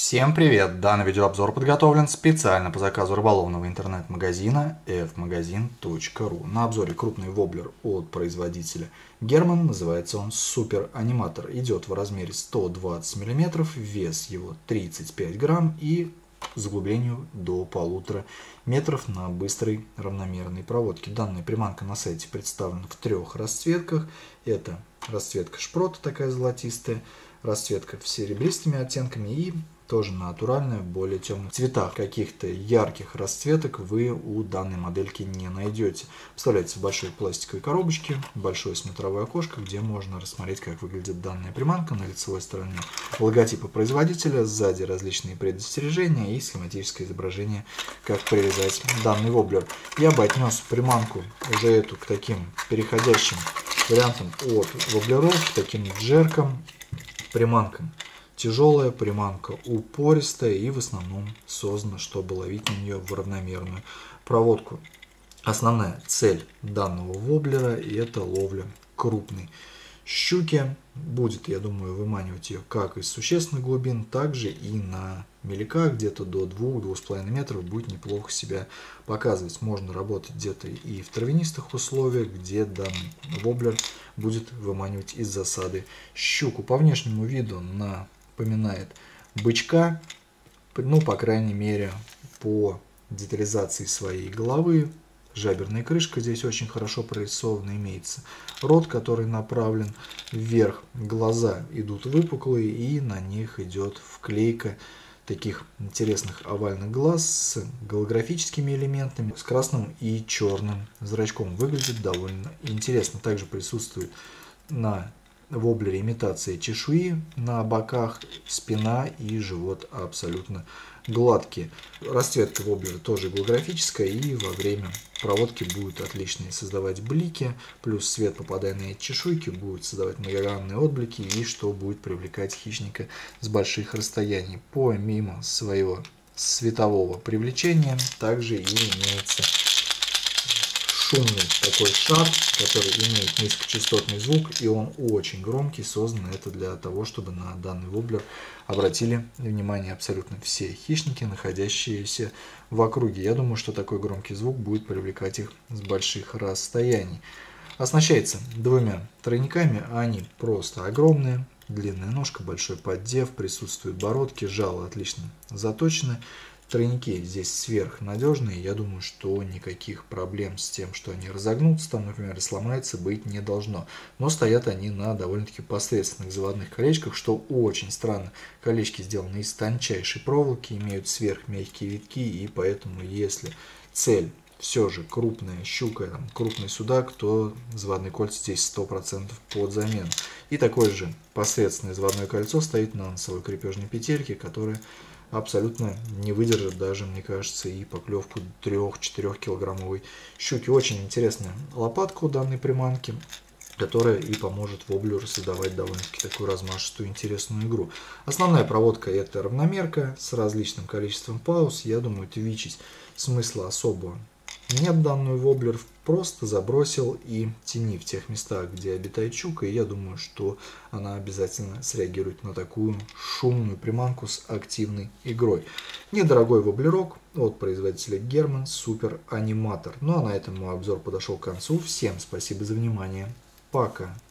Всем привет! Данный видеообзор подготовлен специально по заказу рыболовного интернет-магазина fmagazin.ru. На обзоре крупный воблер от производителя German, называется он Супер Аниматор. Идет в размере 120 мм, вес его 35 грамм и заглублению до 1,5 метров на быстрой равномерной проводке. Данная приманка на сайте представлена в трех расцветках. Это расцветка шпрота, такая золотистая, расцветка с серебристыми оттенками и тоже натуральная, в более темных цветах. Каких-то ярких расцветок вы у данной модельки не найдете. Поставляется в большой пластиковой коробочке, большое смотровое окошко, где можно рассмотреть, как выглядит данная приманка. На лицевой стороне логотипы производителя, сзади различные предостережения и схематическое изображение, как привязать данный воблер. Я бы отнес приманку уже эту к таким переходящим вариантам от воблеров, к таким джеркам, приманкам. Тяжелая приманка, упористая и в основном создана, чтобы ловить на нее в равномерную проводку. Основная цель данного воблера – это ловля крупной щуки. Будет, я думаю, выманивать ее как из существенных глубин, так же и на меляках где-то до 2-2,5 метров будет неплохо себя показывать. Можно работать где-то и в травянистых условиях, где данный воблер будет выманивать из засады щуку. По внешнему виду напоминает бычка, ну, по крайней мере, по детализации своей головы. Жаберная крышка здесь очень хорошо прорисована, имеется рот, который направлен вверх, глаза идут выпуклые и на них идет вклейка таких интересных овальных глаз с голографическими элементами, с красным и черным зрачком. Выглядит довольно интересно. Также присутствует на воблере имитация чешуи на боках, спина и живот абсолютно гладкие. Расцветка воблера тоже голографическая и во время проводки будет отлично создавать блики, плюс свет, попадая на эти чешуйки, будет создавать многогранные отблики и что будет привлекать хищника с больших расстояний. Помимо своего светового привлечения также и имеется шумный такой шар, который имеет низкочастотный звук, и он очень громкий. Создан это для того, чтобы на данный воблер обратили внимание абсолютно все хищники, находящиеся в округе. Я думаю, что такой громкий звук будет привлекать их с больших расстояний. Оснащается двумя тройниками, они просто огромные. Длинная ножка, большой поддев, присутствуют бородки, жало отлично заточены. Тройники здесь сверхнадежные, я думаю, что никаких проблем с тем, что они разогнутся, там, например, сломаются, быть не должно. Но стоят они на довольно-таки посредственных заводных колечках, что очень странно. Колечки сделаны из тончайшей проволоки, имеют сверхмягкие витки, и поэтому, если цель все же крупная щука, там, крупный судак, то заводные кольца здесь 100% под замену. И такое же посредственное заводное кольцо стоит на носовой крепежной петельке, которая абсолютно не выдержит даже, мне кажется, и поклевку 3-4 килограммовой щуки. Очень интересная лопатка у данной приманки, которая и поможет воблеру создавать довольно-таки такую размашистую интересную игру. Основная проводка — это равномерка с различным количеством пауз. Я думаю, твичить смысла особого нет. Данную воблер просто забросил и тяни в тех местах, где обитает щука, и я думаю, что она обязательно среагирует на такую шумную приманку с активной игрой. Недорогой воблерок от производителя German Супер Аниматор. Ну а на этом мой обзор подошел к концу. Всем спасибо за внимание. Пока.